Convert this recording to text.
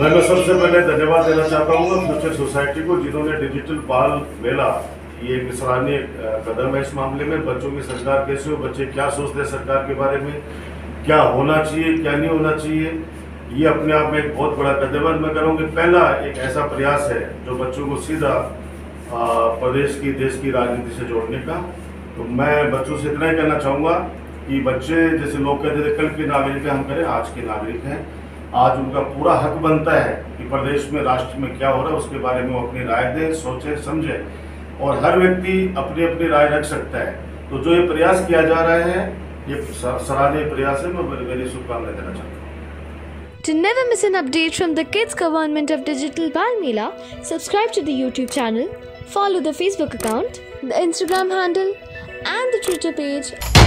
मैं सबसे पहले धन्यवाद देना चाहता हूँ फ्यूचर सोसाइटी को, जिन्होंने डिजिटल बाल मेला, ये एक सराहनीय कदम है इस मामले में। बच्चों की सरकार कैसे हो, बच्चे क्या सोचते हैं सरकार के बारे में, क्या होना चाहिए क्या नहीं होना चाहिए, ये अपने आप में एक बहुत बड़ा कदम है। मैं कहूँगा पहला एक ऐसा प्रयास है जो बच्चों को सीधा प्रदेश की देश की राजनीति से जोड़ने का। तो मैं बच्चों से इतना ही कहना चाहूँगा कि बच्चे, जैसे लोग कहते थे कल के नागरिक हैं, हम करें आज के नागरिक हैं। आज उनका पूरा हक बनता है कि प्रदेश में, राष्ट्र में क्या हो रहा है उसके बारे में वो अपनी राय दें, सोचें, समझें, और हर व्यक्ति अपनी अपनी राय रख सकता है। तो जो ये प्रयास किया जा रहा है, ये सराहनीय प्रयास है। मैं मेरी शुभकामनाएं देना चाहता हूँ। To never miss an update from the Kids Government of Digital Bal Mela, subscribe to the YouTube channel, follow the Facebook account, the Instagram handle, and the Twitter page